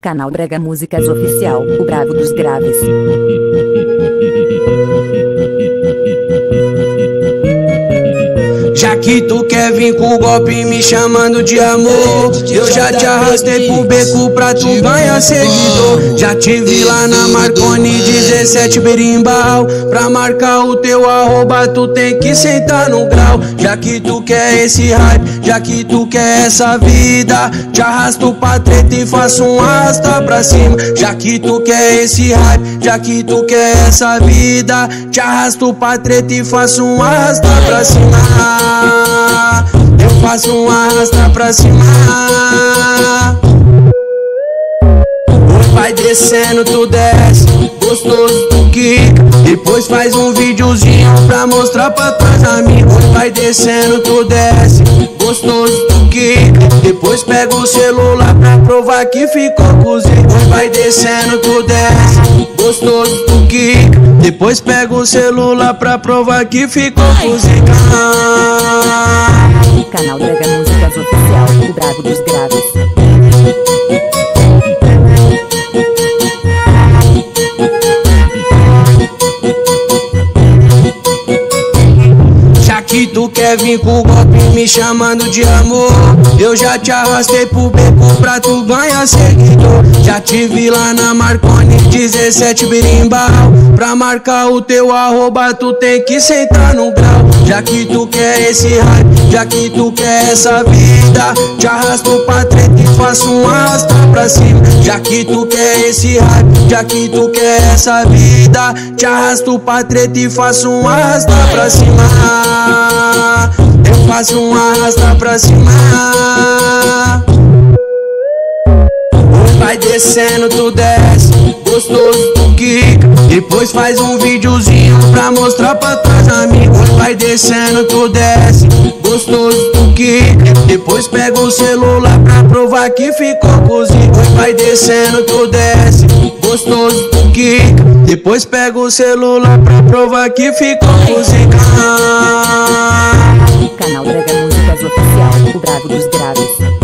Canal Brega Músicas Oficial, o Bravo dos Graves. Já que tu quer vir com o golpe me chamando de amor, eu já te arrastei pro beco pra tu ganhar seguidor. Já te vi lá na Marconi 17 berimbau, pra marcar o teu arroba tu tem que sentar no grau. Já que tu quer esse hype, já que tu quer essa vida, te arrasto pra treta e faço um arrasta pra cima. Já que tu quer esse hype, já que tu quer essa vida, te arrasto pra treta e faço um arrasta pra cima. Eu faço um arrasta pra cima. Vai descendo, tu desce, gostoso tu quica. Depois faz um videozinho pra mostrar pra tuas amigos. Vai descendo, tu desce, gostoso tu quica. Depois pega o celular pra provar que ficou cozido. Vai descendo, tu desce, gostoso tu quica. Depois pega o celular pra provar que ficou cozido. Canal Brega Músicas Oficial, o Bravo dos Graves. Que tu quer vir com o golpe me chamando de amor, eu já te arrastei pro beco pra tu ganhar seguidor. Já te vi lá na Marconi 17 berimbau, pra marcar o teu arroba tu tem que sentar no grau. Já que tu quer esse hype, já que tu quer essa vida, te arrasto pra treta e faço um arrasta pra cima. Já que tu quer esse hype, já que tu quer essa vida, te arrasto pra treta e faço um arrasta pra cima. Eu faço um arrasta pra cima. Vai descendo, tu desce, gostoso tu quica. Depois faz um videozinho pra mostrar pra tuas amigos. Vai descendo, tu desce, gostoso tu quica. Depois pega o celular pra provar que ficou cozido. Vai descendo, tu desce, gostoso tu quica. Depois pega o celular pra provar que ficou cozido. Canal Brega Músicas Oficial, o Bravo dos Graves.